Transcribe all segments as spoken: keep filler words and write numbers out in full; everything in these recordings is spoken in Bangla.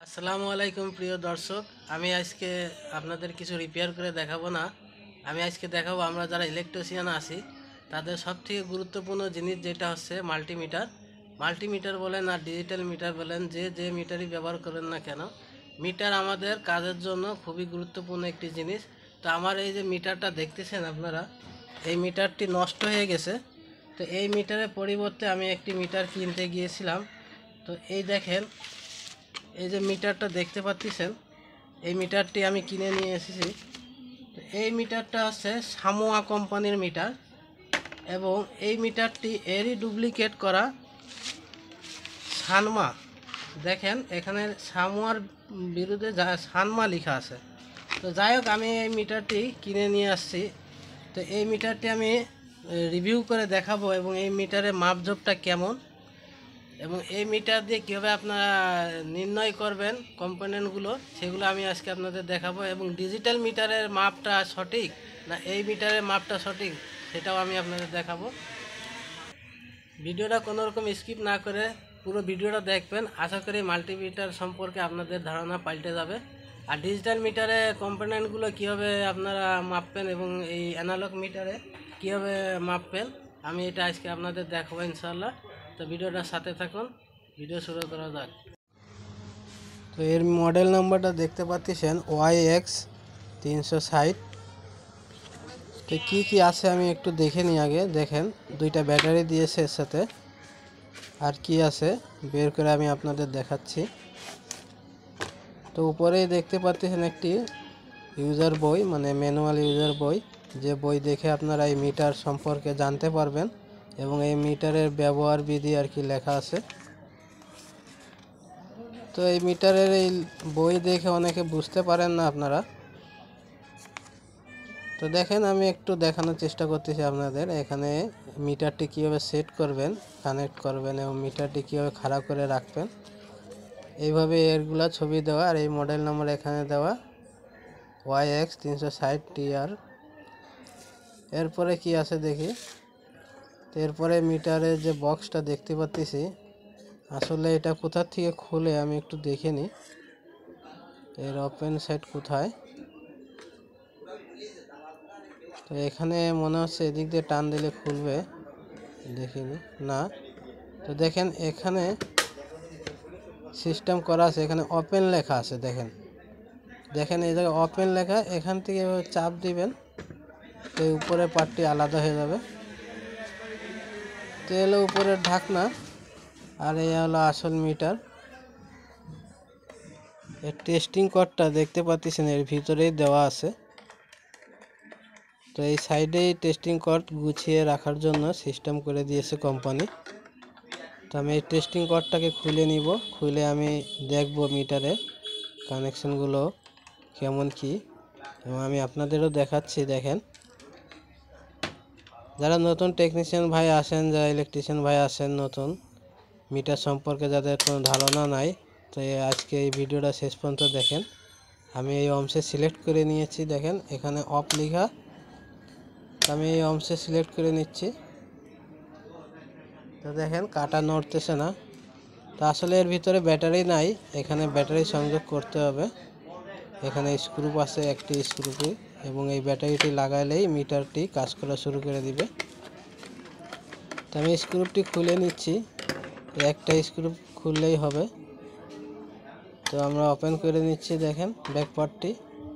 আসসালামু আলাইকুম প্রিয় দর্শক। আমি আজকে আপনাদের কিছু রিপেয়ার করে দেখাবো না। আমি আজকে দেখাবো আমরা যারা ইলেকট্রিশিয়ান আছি তাদের সবথেকে গুরুত্বপূর্ণ জিনিস, যেটা হচ্ছে মাল্টিমিটার। মাল্টিমিটার বলেন আর ডিজিটাল মিটার বলেন, যে যে মিটারই ব্যবহার করেন না কেন, মিটার আমাদের কাজের জন্য খুবই গুরুত্বপূর্ণ একটি জিনিস। তো আমার এই যে মিটারটা দেখতেছেন আপনারা, এই মিটারটি নষ্ট হয়ে গেছে। তো এই মিটারের পরিবর্তে আমি একটি মিটার কিনতে গিয়েছিলাম। তো এই দেখেন, এই যে মিটারটা দেখতে পাচ্ছেন, এই মিটারটি আমি কিনে নিয়ে এসেছি। তো এই মিটারটা হচ্ছে সামোয়া কোম্পানির মিটার, এবং এই মিটারটি এরই ডুপ্লিকেট করা সানমা। দেখেন এখানে সামোয়ার বিরুদ্ধে সানমা লেখা আছে। তো যাই হোক, আমি এই মিটারটি কিনে নিয়ে আসছি। তো এই মিটারটি আমি রিভিউ করে দেখাবো, এবং এই মিটারের মাপজোপটা কেমন, এবং এই মিটার দিয়ে কীভাবে আপনারা নির্ণয় করবেন কম্পোনেন্টগুলো, সেগুলো আমি আজকে আপনাদের দেখাবো। এবং ডিজিটাল মিটারের মাপটা সঠিক না এই মিটারের মাপটা সঠিক, সেটাও আমি আপনাদের দেখাবো। ভিডিওটা কোনো রকম স্কিপ না করে পুরো ভিডিওটা দেখবেন। আশা করি মাল্টিমিটার সম্পর্কে আপনাদের ধারণা পাল্টে যাবে। আর ডিজিটাল মিটারে কম্পোনেন্টগুলো কীভাবে আপনারা মাপবেন এবং এই অ্যানালগ মিটারে কীভাবে মাপবেন, আমি এটা আজকে আপনাদের দেখাবো ইনশাআল্লাহ। তো ভিডিওটার সাথে থাকুন, ভিডিও শুরু করা যাক। তো এর মডেল নাম্বারটা দেখতে পাচ্ছেন ওয়াই এক্স তিনশো ষাট। তো কী কী আছে আমি একটু দেখে নিই আগে। দেখেন দুইটা ব্যাটারি দিয়েছে এর সাথে, আর কি আছে বের করে আমি আপনাদের দেখাচ্ছি। তো উপরেই দেখতে পাচ্ছেন একটি ইউজার বই, মানে ম্যানুয়াল ইউজার বই, যে বই দেখে আপনারা এই মিটার সম্পর্কে জানতে পারবেন, এবং এই মিটারের ব্যবহার বিধি আর কি লেখা আছে। তো এই মিটারের এই বই দেখে অনেকে বুঝতে পারেন না আপনারা। তো দেখেন আমি একটু দেখানোর চেষ্টা করতেছি আপনাদের। এখানে মিটারটি কীভাবে সেট করবেন, কানেক্ট করবেন, এবং মিটারটি কীভাবে খাড়া করে রাখবেন, এইভাবে এরগুলা ছবি দেওয়া, আর এই মডেল নাম্বার এখানে দেওয়া ওয়াই এক্স তিনশো ষাট টি আর। এরপরে কি আছে দেখি। তো এরপরে মিটারের যে বক্সটা দেখতে পাচ্ছি, আসলে এটা কোথা থেকে খুলে আমি একটু দেখে নিই, এর ওপেন সাইড কোথায়। তো এখানে মনে হচ্ছে এদিক দিয়ে টান দিলে খুলবে, দেখিনি না। তো দেখেন এখানে সিস্টেম করা আছে, এখানে ওপেন লেখা আছে। দেখেন দেখেন এই জায়গায় ওপেন লেখা, এখান থেকে চাপ দিবেন তো উপরে পার্টটি আলাদা হয়ে যাবে। তো এলো উপরের ঢাকনা, আর এই হলো আসল মিটার। এর টেস্টিং কোডটা দেখতে পাচ্ছেন এর ভিতরেই দেওয়া আছে। তো এই সাইডেই টেস্টিং কোড গুছিয়ে রাখার জন্য সিস্টেম করে দিয়েছে কোম্পানি। তো আমি এই টেস্টিং কোডটাকে খুলে নিব, খুলে আমি দেখব মিটারের কানেকশনগুলো কেমন কি, এবং আমি আপনাদেরও দেখাচ্ছি। দেখেন যারা নতুন টেকনিশিয়ান ভাই আসেন, যারা ইলেকট্রিশিয়ান ভাই আসেন নতুন, মিটার সম্পর্কে যাদের কোনো ধারণা নাই, তো আজকে এই ভিডিওটা শেষ পর্যন্ত দেখেন। আমি এই অংশে সিলেক্ট করে নিয়েছি। দেখেন এখানে অফ লেখা, আমি এই অংশে সিলেক্ট করে নিচ্ছি। তো দেখেন কাটা নড়তেছে না। তো আসলে এর ভিতরে ব্যাটারি নাই, এখানে ব্যাটারি সংযোগ করতে হবে। এখানে স্ক্রু আছে একটি স্ক্রুপি, এবং এই ব্যাটারিটি লাগাইলেই মিটারটি কাজ করা শুরু করে দিবে। তো আমি স্ক্রুপটি খুলে নিচ্ছি, একটা স্ক্রু খুললেই হবে। তো আমরা ওপেন করে নিচ্ছি, দেখেন ব্যাক পার্টটি।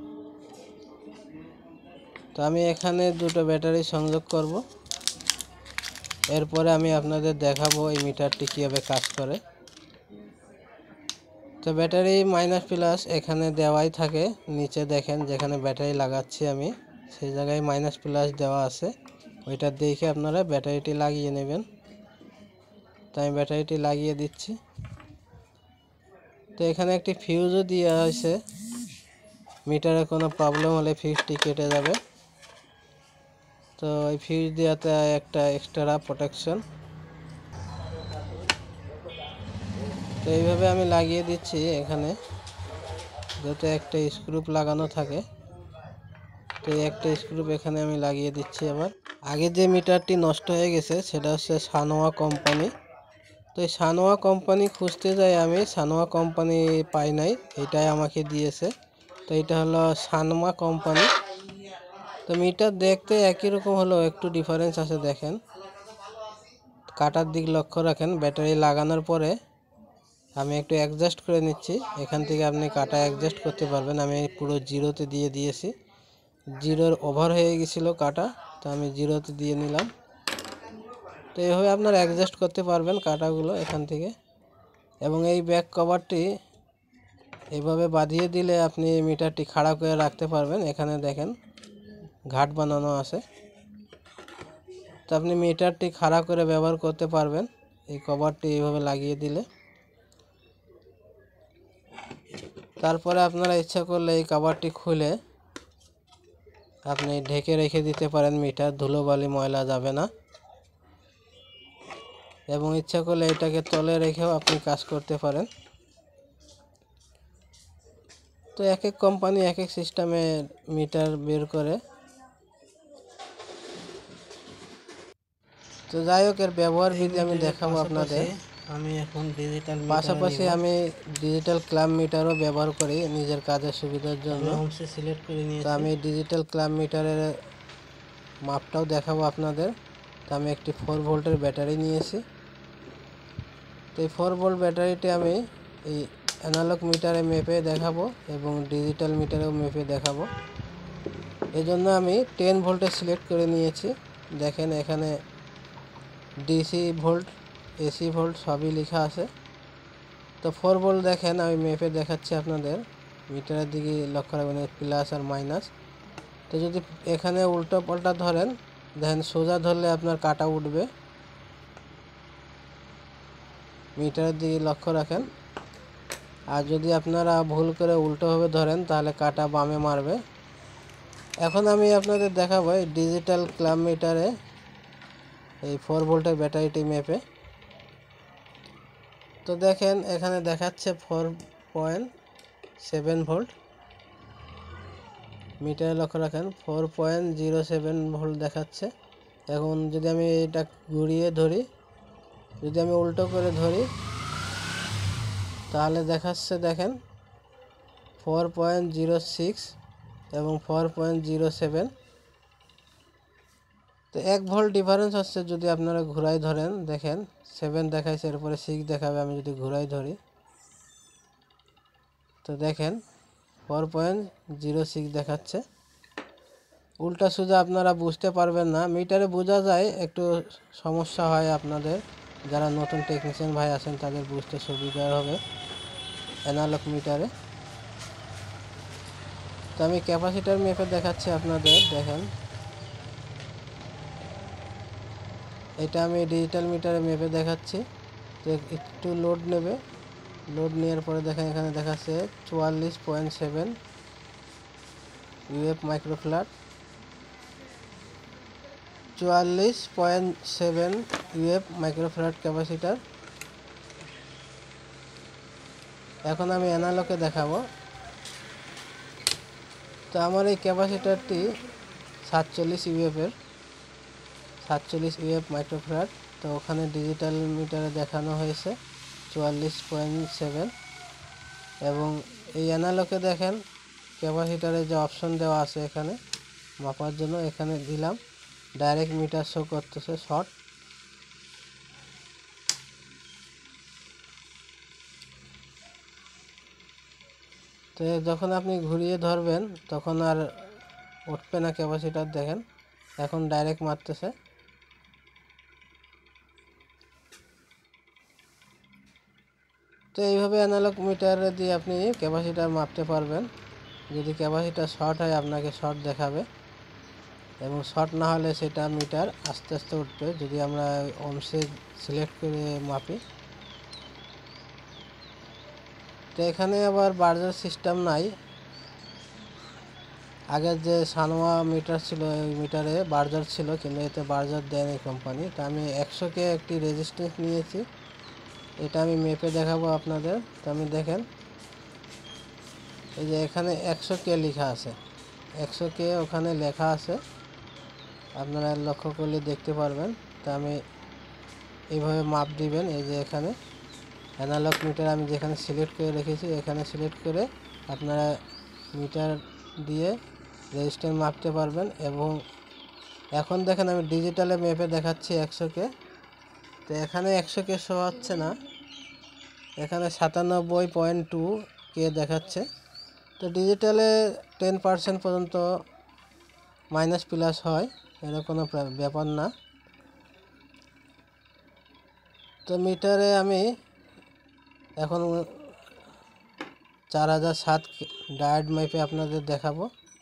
তো আমি এখানে দুটো ব্যাটারি সংযোগ করব, এরপরে আমি আপনাদের দেখাবো এই মিটারটি কীভাবে কাজ করে। তো ব্যাটারি মাইনাস প্লাস এখানে দেওয়াই থাকে, নিচে দেখেন যেখানে ব্যাটারি লাগাচ্ছি আমি সেই জায়গায় মাইনাস প্লাস দেওয়া আছে, ওইটা দেখে আপনারা ব্যাটারিটি লাগিয়ে নেবেন। তো আমি ব্যাটারিটি লাগিয়ে দিচ্ছি। তো এখানে একটি ফিউজও দেওয়া হয়েছে, মিটারে কোনো প্রবলেম হলে ফিউজটি কেটে যাবে। তো এই ফিউজ দেওয়াতে একটা এক্সট্রা প্রোটেকশন। তো এইভাবে আমি লাগিয়ে দিচ্ছি এখানে, যাতে একটা স্ক্রু লাগানো থাকে। তো একটা স্ক্রু এখানে আমি লাগিয়ে দিচ্ছি। আবার আগে যে মিটারটি নষ্ট হয়ে গেছে সেটা হচ্ছে সানোয়া কোম্পানি। তো এই সানোয়া কোম্পানি খুঁজতে যাই আমি, সানোয়া কোম্পানি পাই নাই, এটাই আমাকে দিয়েছে। তো এটা হলো সানমা কোম্পানি। তো মিটার দেখতে একই রকম হলেও একটু ডিফারেন্স আছে। দেখেন, কাটার দিক লক্ষ্য রাখেন। ব্যাটারি লাগানোর পরে আমি একটু অ্যাডজাস্ট করে নিচ্ছি। এখান থেকে আপনি কাটা অ্যাডজাস্ট করতে পারবেন। আমি পুরো জিরোতে দিয়ে দিয়েছি, জিরোর ওভার হয়ে গেছিলো কাটা, তো আমি জিরোতে দিয়ে নিলাম। তো এইভাবে আপনারা অ্যাডজাস্ট করতে পারবেন কাটাগুলো এখান থেকে। এবং এই ব্যাক কভারটি এইভাবে বাঁধিয়ে দিলে আপনি মিটারটি খাড়া করে রাখতে পারবেন। এখানে দেখেন ঘাট বানানো আছে, তো আপনি মিটারটি খাড়া করে ব্যবহার করতে পারবেন এই কভারটি এইভাবে লাগিয়ে দিলে। তারপরে আপনারা ইচ্ছা করলে এই কভারটি খুলে আপনি ঢেকে রেখে দিতে পারেন, মিটার ধুলোবালি ময়লা যাবে না। এবং ইচ্ছা করলে এটাকে তলে রেখেও আপনি কাজ করতে পারেন। তো এক এক কোম্পানি এক এক সিস্টেমে মিটার বের করে। তো যাই হোক, এর ব্যবহার বিধি আমি দেখাবো আপনাদের। আমি এখন ডিজিটাল পাশাপাশি আমি ডিজিটাল ক্লাব মিটারও ব্যবহার করি নিজের কাজের সুবিধার জন্য। সিলেক্ট করে নিয়েছি। তো আমি ডিজিটাল ক্লাব মিটারের মাপটাও দেখাবো আপনাদের। তো আমি একটি ফোর ভোল্টের ব্যাটারি নিয়েছি। তো এই ফোর ভোল্ট ব্যাটারিটি আমি এই অ্যানালগ মিটারে মেপে দেখাবো এবং ডিজিটাল মিটারেও মেপে দেখাবো। এজন্য আমি টেন ভোল্টে সিলেক্ট করে নিয়েছি। দেখেন এখানে ডিসি ভোল্ট, এসি ভোল্ট সবই লেখা আছে। তো ফোর ভোল্ট দেখেন আমি মেপে দেখাচ্ছি আপনাদের। মিটারের দিকে লক্ষ্য রাখবেন প্লাস আর মাইনাস। তো যদি এখানে উল্টো পাল্টা ধরেন, দেখেন সোজা ধরলে আপনার কাটা উঠবে। মিটারের দিকে লক্ষ্য রাখেন। আর যদি আপনারা ভুল করে উল্টোভাবে ধরেন তাহলে কাটা বামে মারবে। এখন আমি আপনাদের দেখাবো এই ডিজিটাল ক্লাব মিটারে এই ফোর ভোল্টের ব্যাটারিটি মেপে। তো দেখেন এখানে দেখাচ্ছে ফোর পয়েন্ট সেভেন ভোল্ট। মিটারে লক্ষ্য রাখেন four point zero seven volt দেখাচ্ছে। এখন যদি আমি এটা ঘুরিয়ে ধরি, যদি আমি উল্টো করে ধরি তাহলে দেখাচ্ছে দেখেন ফোর পয়েন্ট জিরো সিক্স এবং ফোর পয়েন্ট জিরো সেভেন। তো এক ভোল্ট ডিফারেন্স হচ্ছে যদি আপনারা ঘুরাই ধরেন। দেখেন সেভেন দেখাইছে, এরপরে সিক্স দেখাবে। আমি যদি ঘুরাই ধরি তো দেখেন ফোর পয়েন্ট জিরো সিক্স দেখাচ্ছে। উল্টা সোজা আপনারা বুঝতে পারবেন না। মিটারে বোঝা যায়, একটু সমস্যা হয় আপনাদের যারা নতুন টেকনিশিয়ান ভাই আছেন তাদের বুঝতে সুবিধা হবে অ্যানালগ মিটারে। তো আমি ক্যাপাসিটার মেপে দেখাচ্ছি আপনাদের। দেখেন এটা আমি ডিজিটাল মিটারে মেপে দেখাচ্ছি। তো একটু লোড নেবে, লোড নেওয়ার পরে দেখেন এখানে দেখাচ্ছে চুয়াল্লিশ পয়েন্ট সেভেন ইউএফ মাইক্রোফ্যারাড, চুয়াল্লিশ point seven UF microfarad capacitor. এখন আমি অ্যানালগে দেখাবো। তো আমার এই ক্যাপাসিটারটি সাতচল্লিশ ইউএফের, সাতচল্লিশ ইউএফ মাইক্রোফ্যারাড। তো ওখানে ডিজিটাল মিটারে দেখানো হয়েছে চুয়াল্লিশ পয়েন্ট সেভেন। এবং এই অ্যানালগে দেখেন ক্যাপাসিটারে যে অপশন দেওয়া আছে এখানে মাপার জন্য, এখানে দিলাম ডাইরেক্ট মিটার শো করতেছে শর্ট। তো যখন আপনি ঘুরিয়ে ধরবেন তখন আর উঠবে না ক্যাপাসিটার। দেখেন এখন ডাইরেক্ট মারতেছে। তো এইভাবে অ্যানালগ মিটার দিয়ে আপনি ক্যাপাসিটার মাপতে পারবেন। যদি ক্যাপাসিটার শর্ট হয় আপনাকে শর্ট দেখাবে, এবং শর্ট না হলে সেটা মিটার আস্তে আস্তে উঠবে যদি আমরা ওমসে সিলেক্ট করে মাপি। তো এখানে আবার বার্জার সিস্টেম নাই। আগের যে সানোয়া মিটার ছিল ওই মিটারে বার্জার ছিল, কিন্তু এতে বার্জার দেয়নি কোম্পানি। তো আমি একশোকে একটি রেজিস্ট্যান্স নিয়েছি, এটা আমি মেপে দেখাবো আপনাদের। তো আমি দেখেন এই যে এখানে একশো কে লেখা আছে, একশো কে ওখানে লেখা আছে, আপনারা লক্ষ্য করলে দেখতে পারবেন। তো আমি এইভাবে মাপ দিবেন। এই যে এখানে অ্যানালগ মিটার আমি যেখানে সিলেক্ট করে রেখেছি এখানে সিলেক্ট করে আপনারা মিটার দিয়ে রেজিস্ট্যান্স মাপতে পারবেন। এবং এখন দেখেন আমি ডিজিটালে মেপে দেখাচ্ছি একশোকে, তো এখানে একশোকে শো হচ্ছে না, এখানে সাতানব্বই পয়েন্ট টু কে দেখাচ্ছে। তো ডিজিটালে টেন পার্সেন্ট পর্যন্ত মাইনাস প্লাস হয়, এর কোনো ব্যাপার না। তো মিটারে আমি এখন চার হাজার সাত ডায়োড মেপে আপনাদের দেখাবো।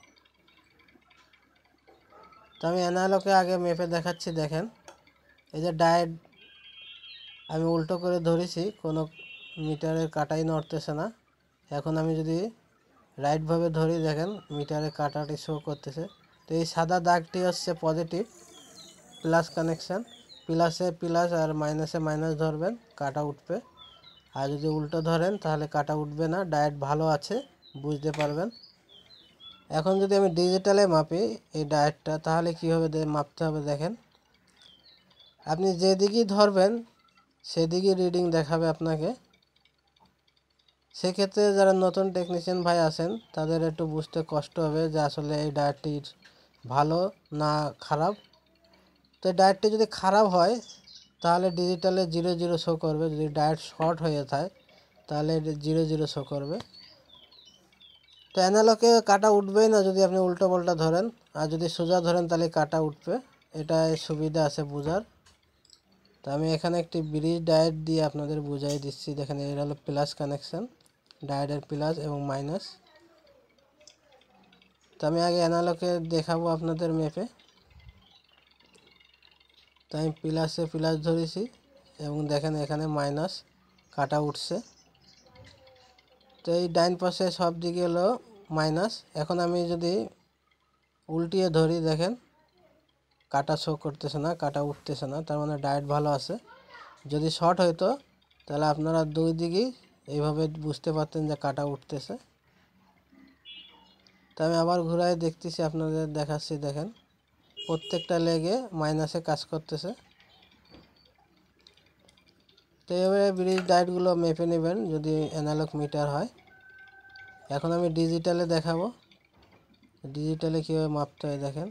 তো আমি অ্যানালগে আগে মেপে দেখাচ্ছি। দেখেন এই যে ডায়োড আমি উল্টো করে ধরেছি, কোনো মিটারের কাটাই নড়তেছে না। এখন আমি যদি রাইটভাবে ধরি দেখেন মিটারের কাটাটি শো করতেছে। তো এই সাদা দাগটি হচ্ছে পজিটিভ প্লাস কানেকশান, প্লাসে প্লাস আর মাইনাসে মাইনাস ধরবেন, কাটা উঠবে। আর যদি উল্টো ধরেন তাহলে কাটা উঠবে না, ডায়োড ভালো আছে বুঝতে পারবেন। এখন যদি আমি ডিজিটালে মাপি এই ডায়োডটা তাহলে কীভাবে মাপতে হবে দেখেন। আপনি যেদিকেই ধরবেন সেদিকে রিডিং দেখাবে আপনাকে। সেক্ষেত্রে যারা নতুন টেকনিশিয়ান ভাই আছেন তাদের একটু বুঝতে কষ্ট হবে যে আসলে এই ডায়োডটি ভালো না খারাপ। তো এই ডায়োডটি যদি খারাপ হয় তাহলে ডিজিটালে জিরো জিরো শো করবে, যদি ডায়োড শর্ট হয়ে যায় তাহলে জিরো জিরো শো করবে। তো অ্যানালগে কাটা উঠবেই না যদি আপনি উল্টো পাল্টা ধরেন, আর যদি সোজা ধরেন তাহলে কাটা উঠবে। এটা সুবিধা আছে বোঝার। তো আমি এখানে একটি ব্রিজ ডায়োড দিয়ে আপনাদের বুঝাই দিচ্ছি। দেখেন এর হলো প্লাস কানেকশান, ডায়োডের প্লাস এবং মাইনাস। তো আমি আগে অ্যানালগে দেখাবো আপনাদের মেপে। তো আমি প্লাসে প্লাস ধরেছি এবং দেখেন এখানে মাইনাস কাটা উঠছে। তো এই ডাইন পাশে সব দিকে হলো মাইনাস। এখন আমি যদি উল্টিয়ে ধরি দেখেন কাটা শো করতেছে না, কাটা উঠতেছে না, তার মানে ডায়োড ভালো আছে। যদি শর্ট হইতো তাহলে আপনারা দুই দিকেই এইভাবে বুঝতে পারতেন যে কাটা উঠতেছে। তো আমি আবার ঘুরাই দেখতেছি, আপনাদের দেখাচ্ছি। দেখেন প্রত্যেকটা লেগে মাইনাসে কাজ করতেছে। তো এবারে ব্রিজ ডায়োডগুলো মেপে নেবেন যদি অ্যানালগ মিটার হয়। এখন আমি ডিজিটালে দেখাবো, ডিজিটালে কীভাবে মাপতে হয় দেখেন।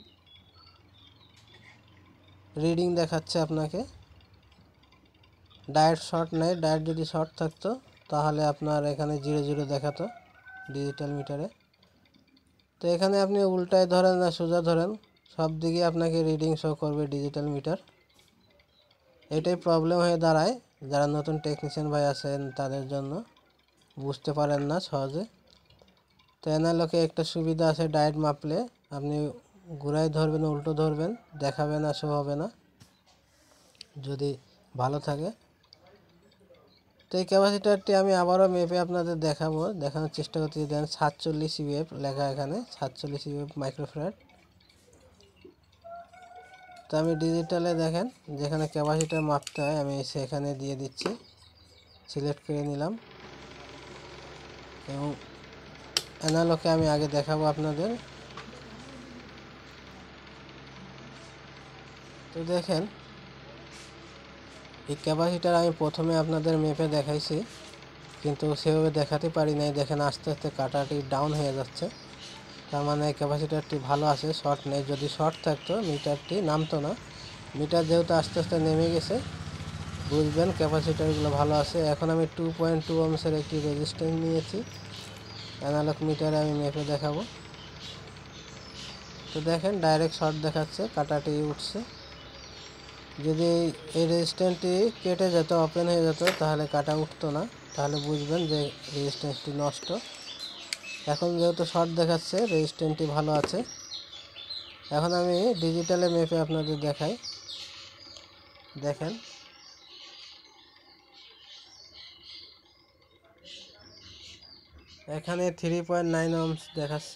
রিডিং দেখাচ্ছে আপনাকে, ডায়োড শর্ট নেই, ডায়োড যদি শর্ট থাকতো তাহলে আপনার এখানে জিরো জিরো দেখাতো ডিজিটাল মিটারে। তো এখানে আপনি উল্টায় ধরেন না সোজা ধরেন সব দিকে আপনাকে রিডিং শো করবে ডিজিটাল মিটার। এটাই প্রবলেম হয়ে দাঁড়ায় যারা নতুন টেকনিশিয়ান ভাই আছেন তাদের জন্য, বুঝতে পারেন না সহজে। তো অ্যানালগে একটা সুবিধা আছে, ডায়োড মাপলে আপনি ঘুরাই ধরবেন উল্টো ধরবেন দেখাবে না, শো হবে না যদি ভালো থাকে। তো এই ক্যাপাসিটারটি আমি আবারও মেপে আপনাদের দেখাবো, দেখানোর চেষ্টা করতে। দেন সাতচল্লিশ ইউএফ লেখা, এখানে সাতচল্লিশ ইউএফ মাইক্রোফ্যারাড। তো আমি ডিজিটালে দেখেন যেখানে ক্যাপাসিটার মাপতে হয় আমি সেখানে দিয়ে দিচ্ছি, সিলেক্ট করে নিলাম। এবং অ্যানালগে আমি আগে দেখাবো আপনাদের। তো দেখেন এই ক্যাপাসিটার আমি প্রথমে আপনাদের মেপে দেখাইছি কিন্তু সেভাবে দেখাতে পারি নাই। দেখেন আস্তে আস্তে কাটাটি ডাউন হয়ে যাচ্ছে, তার মানে ক্যাপাসিটারটি ভালো আছে, শর্ট নেই। যদি শর্ট থাকতো মিটারটি নামতো না। মিটার যেহেতু আস্তে আস্তে নেমে গেছে বুঝবেন ক্যাপাসিটারগুলো ভালো আছে। এখন আমি টু পয়েন্ট টু ওহমসের একটি রেজিস্ট্যান্স নিয়েছি, অ্যানালগ মিটারে আমি মেপে দেখাবো। তো দেখেন ডাইরেক্ট শর্ট দেখাচ্ছে, কাটাটি উঠছে। যদি এই রেজিস্ট্যান্সটি কেটে যেত, ওপেন হয়ে যেত তাহলে কাটা উঠতো না, তাহলে বুঝবেন যে রেজিস্ট্যান্সটি নষ্ট। এখন যেহেতু শর্ট দেখাচ্ছে রেজিস্ট্যান্সটি ভালো আছে। এখন আমি ডিজিটালে মেপে আপনাদের দেখাই। দেখেন এখানে থ্রি পয়েন্ট নাইন ওহমস দেখাচ্ছে,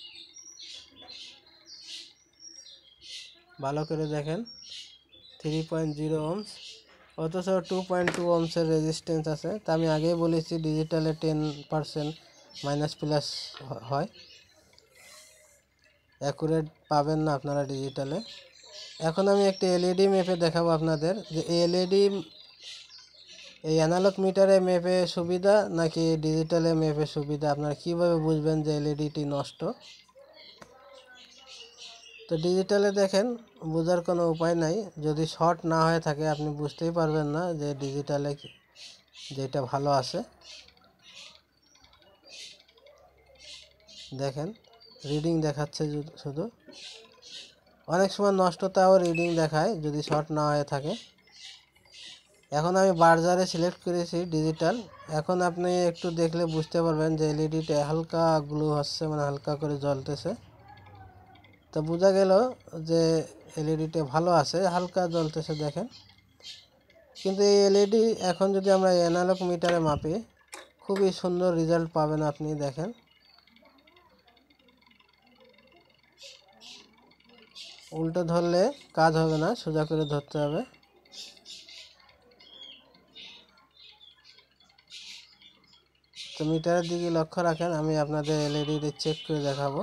ভালো করে দেখেন থ্রি পয়েন্ট জিরো ওহমস, অথচ টু পয়েন্ট টু ওহমসের রেজিস্ট্যান্স আছে। তা আমি আগেই বলেছি ডিজিটালে টেন পারসেন্ট মাইনাস প্লাস হয়, অ্যাকুরেট পাবেন না আপনারা ডিজিটালে। এখন আমি একটি এলইডি মেপে দেখাবো আপনাদের যে এলইডি এই অ্যানালগ মিটারে মেপে সুবিধা নাকি ডিজিটালে মেপে সুবিধা, আপনারা কীভাবে বুঝবেন যে এলইডিটি নষ্ট। তো ডিজিটালে দেখেন বোঝার কোনো উপায় নাই, যদি শর্ট না হয়ে থাকে আপনি বুঝতেই পারবেন না যে ডিজিটালে যেটা ভালো আছে। দেখেন রিডিং দেখাচ্ছে শুধু, অনেক সময় নষ্টতাও রিডিং দেখায় যদি শর্ট না হয়ে থাকে। এখন আমি বার্জারে সিলেক্ট করেছি ডিজিটাল। এখন আপনি একটু দেখলে বুঝতে পারবেন যে এলইডিটা হালকা গ্লো হচ্ছে, মানে হালকা করে জ্বলতেছে। তো বোঝা গেল যে এলইডিটা ভালো আছে, হালকা জ্বলতেছে দেখেন। কিন্তু এই এলইডি এখন যদি আমরা অ্যানালগ মিটারে মাপি খুবই সুন্দর রেজাল্ট পাবেন আপনি। দেখেন উল্টো ধরলে কাজ হবে না, সোজা করে ধরতে হবে। তো মিটারের দিকে লক্ষ্য রাখেন, আমি আপনাদের এলইডি চেক করে দেখাবো।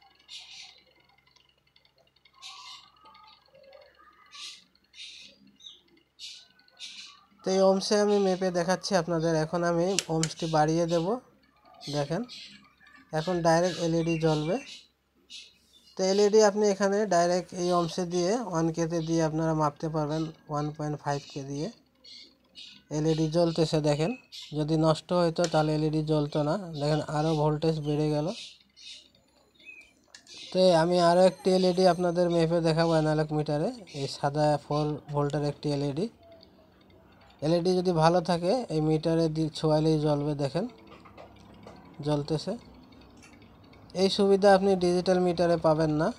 তো এই ওমসে আমি মেপে দেখাচ্ছি আপনাদের। এখন আমি ওমসটি বাড়িয়ে দেব। দেখেন এখন ডাইরেক্ট এলইডি জ্বলবে। তো এলইডি আপনি এখানে ডাইরেক্ট এই ওমসে দিয়ে ওয়ান কেতে দিয়ে আপনারা মাপতে পারবেন। ওয়ান পয়েন্ট ফাইভ কে দিয়ে এলইডি জ্বলতেছে দেখেন। যদি নষ্ট হইতো তাহলে এলইডি জ্বলতো না। দেখেন আরও ভোল্টেজ বেড়ে গেল। তো আমি আরও একটি এলইডি আপনাদের মেপে দেখাবো অ্যানালগ মিটারে। এই সাদা ফোর ভোল্টের একটি এলইডি। এলইডি যদি ভালো থাকে এই মিটারে ছোঁয়ালেই জ্বলবে। দেখেন জ্বলতেছে। এই সুবিধা আপনি ডিজিটাল মিটারে পাবেন না,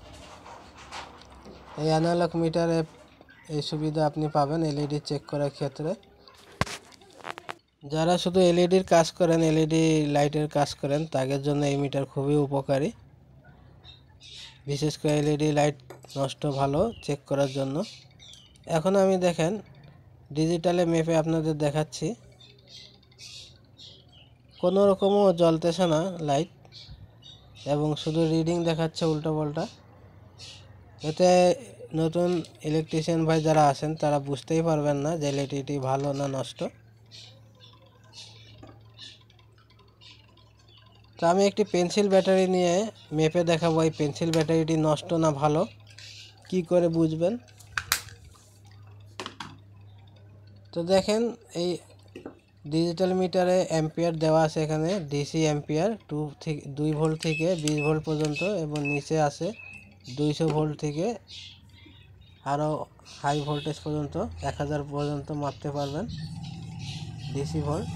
এই অ্যানালগ মিটারে এই সুবিধা আপনি পাবেন এলইডি চেক করার ক্ষেত্রে। যারা শুধু এলইডির কাজ করেন, এলইডি লাইটের কাজ করেন, তাদের জন্য এই মিটার খুবই উপকারী। বিশেষ করে এলইডি লাইট নষ্ট ভালো চেক করার জন্য। এখন আমি দেখেন ডিজিটালে মেপে আপনাদের দেখাচ্ছি, কোনো রকমও জ্বলতেছে না লাইট এবং শুধু রিডিং দেখাচ্ছে উল্টো পাল্টা। এতে নতুন ইলেকট্রিশিয়ান ভাই যারা আছেন তারা বুঝতেই পারবেন না যে এলইডিটি ভালো না নষ্ট। তো আমি একটি পেন্সিল ব্যাটারি নিয়ে মেপে দেখাবো এই পেন্সিল ব্যাটারিটি নষ্ট না ভালো কি করে বুঝবেন। তো দেখেন এই ডিজিটাল মিটারে অ্যাম্পিয়ার দেওয়া আছে, এখানে ডিসি অ্যাম্পিয়ার টু থেকে দুই ভোল্ট থেকে বিশ ভোল্ট পর্যন্ত, এবং নিচে আছে দুইশো ভোল্ট থেকে আরও হাই ভোল্টেজ পর্যন্ত এক হাজার পর্যন্ত মাপতে পারবেন ডিসি ভোল্ট।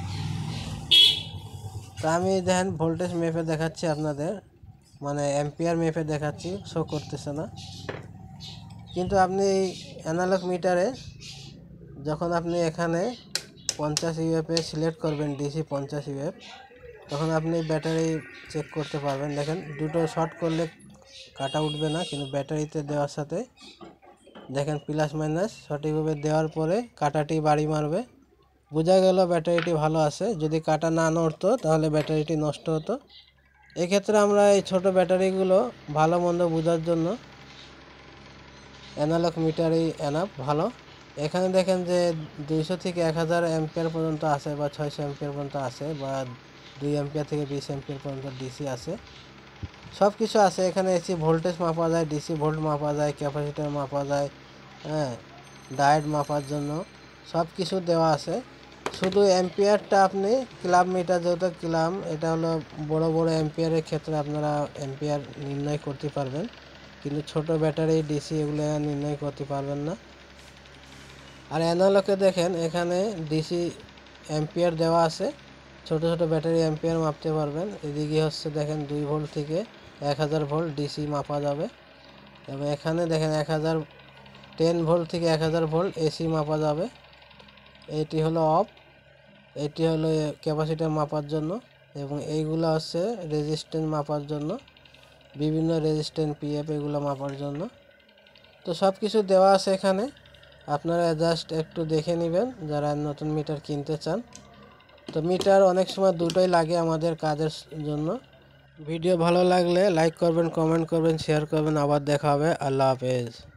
তো আমি দেখেন ভোল্টেজ মেপে দেখাচ্ছি আপনাদের, মানে অ্যাম্পিয়ার মেপে দেখাচ্ছি, শো করতেছে না। কিন্তু আপনি এই অ্যানালগ মিটারে যখন আপনি এখানে পঞ্চাশ ইউএফে সিলেক্ট করবেন ডিসি পঞ্চাশ ইউএফ, তখন আপনি ব্যাটারি চেক করতে পারবেন। দেখেন দুটো শর্ট করলে কাটা উঠবে না, কিন্তু ব্যাটারিতে দেওয়ার সাথে দেখেন প্লাস মাইনাস সঠিকভাবে দেওয়ার পরে কাটাটি বাড়ি মারবে। বোঝা গেল ব্যাটারিটি ভালো আছে। যদি কাটা না নড়তো তাহলে ব্যাটারিটি নষ্ট হতো। এক্ষেত্রে আমরা এই ছোট ব্যাটারিগুলো ভালো মন্দ বোঝার জন্য অ্যানালগ মিটারই এনাফ ভালো। এখানে দেখেন যে দুইশো থেকে এক হাজার অ্যাম্পিয়ার পর্যন্ত আছে, বা ছয়শো অ্যাম্পিয়ার পর্যন্ত আছে, বা দুই অ্যাম্পিয়ার থেকে বিশ অ্যাম্পিয়ার পর্যন্ত ডিসি আছে, সব কিছু আছে। এখানে এসি ভোল্টেজ মাপা যায়, ডিসি ভোল্ট মাপা যায়, ক্যাপাসিটার মাপা যায়, হ্যাঁ ডায়োড মাপার জন্য সব কিছু দেওয়া আছে। শুধু অ্যাম্পিয়ারটা আপনি ক্লাব মিটার, যেহেতু ক্লাব এটা হলো বড় বড় অ্যাম্পিয়ারের ক্ষেত্রে আপনারা অ্যাম্পিয়ার নির্ণয় করতে পারবেন, কিন্তু ছোট ব্যাটারি ডিসি এগুলো নির্ণয় করতে পারবেন না। আর অ্যানালগে দেখেন এখানে ডিসি অ্যাম্পিয়ার দেওয়া আছে, ছোট ছোট ব্যাটারি অ্যাম্পিয়ার মাপতে পারবেন। এদিকে হচ্ছে দেখেন দুই ভোল্ট থেকে এক হাজার ভোল্ট ডিসি মাপা যাবে, এবং এখানে দেখেন এক হাজার টেন ভোল্ট থেকে এক হাজার ভোল্ট এসি মাপা যাবে। এটি হলো অফ, এটি হলো ক্যাপাসিটার মাপার জন্য, এবং এইগুলো হচ্ছে রেজিস্ট্যান্স মাপার জন্য, বিভিন্ন রেজিস্ট্যান্স পিএফ এগুলো মাপার জন্য। তো সব কিছু দেওয়া আছে এখানে, আপনারা জাস্ট একটু দেখে নেবেন যারা নতুন মিটার কিনতে চান। তো মিটার অনেক সময় দুটোই লাগে আমাদের কাজের জন্য। ভিডিও ভালো লাগলে লাইক করবেন, কমেন্ট করবেন, শেয়ার করবেন। আবার দেখা হবে। আল্লাহ হাফেজ।